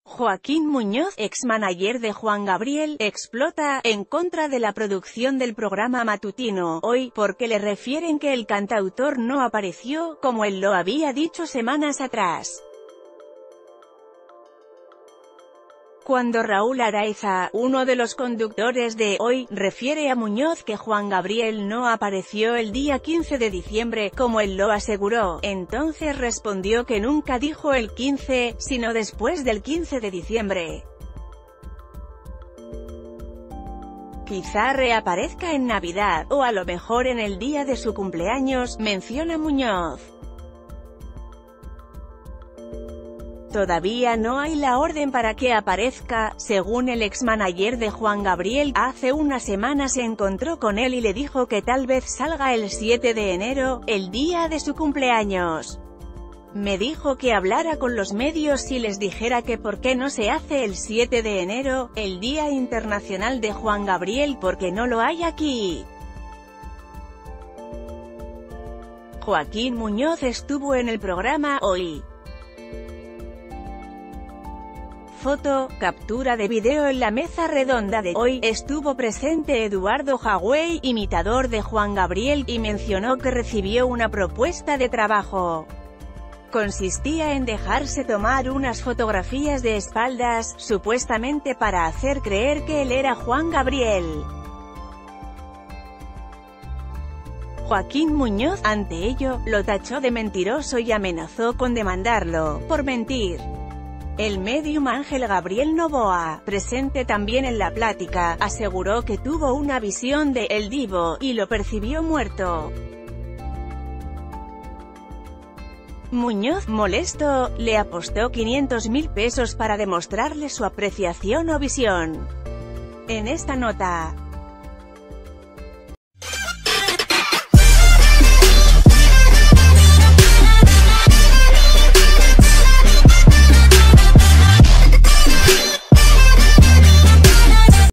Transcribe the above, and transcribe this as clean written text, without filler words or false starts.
Joaquín Muñoz, ex-manager de Juan Gabriel, explota en contra de la producción del programa matutino Hoy, porque le refieren que el cantautor no apareció, como él lo había dicho semanas atrás. Cuando Raúl Araiza, uno de los conductores de Hoy, refiere a Muñoz que Juan Gabriel no apareció el día 15 de diciembre, como él lo aseguró, entonces respondió que nunca dijo el 15, sino después del 15 de diciembre. Quizá reaparezca en Navidad, o a lo mejor en el día de su cumpleaños, menciona Muñoz. Todavía no hay la orden para que aparezca, según el ex-manager de Juan Gabriel. Hace una semana se encontró con él y le dijo que tal vez salga el 7 de enero, el día de su cumpleaños. Me dijo que hablara con los medios y les dijera que por qué no se hace el 7 de enero, el Día Internacional de Juan Gabriel, porque no lo hay aquí. Joaquín Muñoz estuvo en el programa Hoy. Foto, captura de video. En la mesa redonda de Hoy, estuvo presente Eduardo Hawey, imitador de Juan Gabriel, y mencionó que recibió una propuesta de trabajo. Consistía en dejarse tomar unas fotografías de espaldas, supuestamente para hacer creer que él era Juan Gabriel. Joaquín Muñoz, ante ello, lo tachó de mentiroso y amenazó con demandarlo por mentir. El medium Ángel Gabriel Novoa, presente también en la plática, aseguró que tuvo una visión de El Divo, y lo percibió muerto. Muñoz, molesto, le apostó 500.000 pesos para demostrarle su apreciación o visión. En esta nota,